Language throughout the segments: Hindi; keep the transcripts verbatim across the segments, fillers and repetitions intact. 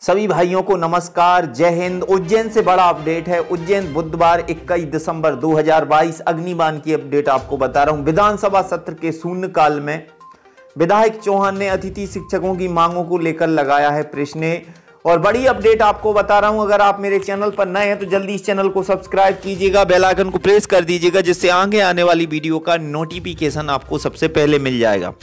सभी भाइयों को नमस्कार, जय हिंद। उज्जैन से बड़ा अपडेट है। उज्जैन बुधवार इक्कीस दिसंबर दो हज़ार बाईस अग्निबाण की अपडेट आपको बता रहा हूं। विधानसभा सत्र के शून्यकाल में विधायक चौहान ने अतिथि शिक्षकों की मांगों को लेकर लगाया है प्रश्न और बड़ी अपडेट आपको बता रहा हूं। अगर आप मेरे चैनल पर नए हैं तो जल्दी इस चैनल को सब्सक्राइब कीजिएगा, बेल आइकन को प्रेस कर दीजिएगा, जिससे आगे आने वाली वीडियो का नोटिफिकेशन आपको सबसे पहले मिल जाएगा।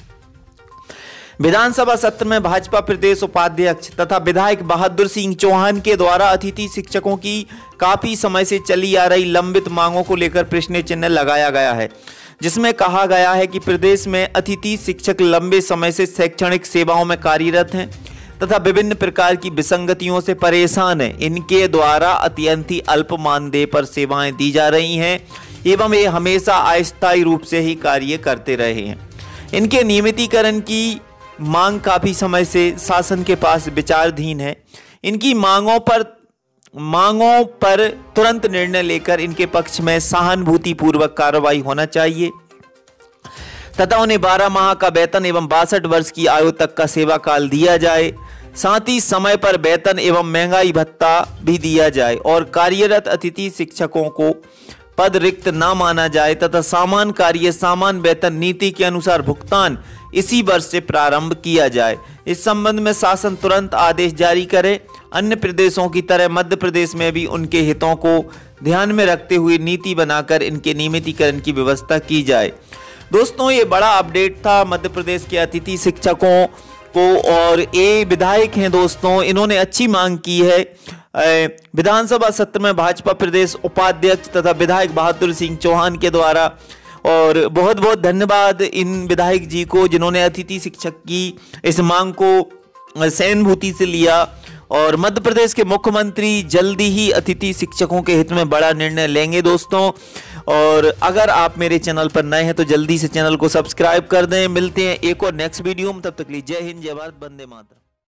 विधानसभा सत्र में भाजपा प्रदेश उपाध्यक्ष तथा विधायक बहादुर सिंह चौहान के द्वारा अतिथि शिक्षकों की काफी समय से चली आ रही लंबित मांगों को लेकर प्रश्न चिन्ह लगाया गया है, जिसमें कहा गया है कि प्रदेश में अतिथि शिक्षक लंबे समय से शैक्षणिक सेवाओं में कार्यरत हैं तथा विभिन्न प्रकार की विसंगतियों से परेशान हैं। इनके द्वारा अत्यंत ही अल्प मानदेय पर सेवाएं दी जा रही हैं एवं ये हमेशा अस्थायी रूप से ही कार्य करते रहे हैं। इनके नियमितीकरण की मांग काफी समय से शासन के पास विचाराधीन है। इनकी मांगों पर मांगों पर तुरंत निर्णय लेकर इनके पक्ष में सहानुभूति पूर्वक कार्रवाई होना चाहिए तथा उन्हें बारह माह का वेतन एवं बासठ वर्ष की आयु तक का सेवा काल दिया जाए। साथ ही समय पर वेतन एवं महंगाई भत्ता भी दिया जाए और कार्यरत अतिथि शिक्षकों को पद रिक्त न माना जाए तथा समान कार्य समान वेतन नीति के अनुसार भुगतान इसी वर्ष से प्रारंभ किया जाए। इस संबंध में शासन तुरंत आदेश जारी करे। अन्य प्रदेशों की तरह मध्य प्रदेश में भी उनके हितों को ध्यान में रखते हुए नीति बनाकर इनके नियमितीकरण की व्यवस्था की जाए। दोस्तों, ये बड़ा अपडेट था मध्य प्रदेश के अतिथि शिक्षकों को और ये विधायक हैं दोस्तों, इन्होंने अच्छी मांग की है। विधानसभा सत्र में भाजपा प्रदेश उपाध्यक्ष तथा विधायक बहादुर सिंह चौहान के द्वारा, और बहुत बहुत धन्यवाद इन विधायक जी को जिन्होंने अतिथि शिक्षक की इस मांग को सहानुभूति से लिया। और मध्य प्रदेश के मुख्यमंत्री जल्दी ही अतिथि शिक्षकों के हित में बड़ा निर्णय लेंगे दोस्तों। और अगर आप मेरे चैनल पर नए हैं तो जल्दी से चैनल को सब्सक्राइब कर दें। मिलते हैं एक और नेक्स्ट वीडियो में, तब तक के लिए जय हिंद, जय भारत, वंदे मातरम।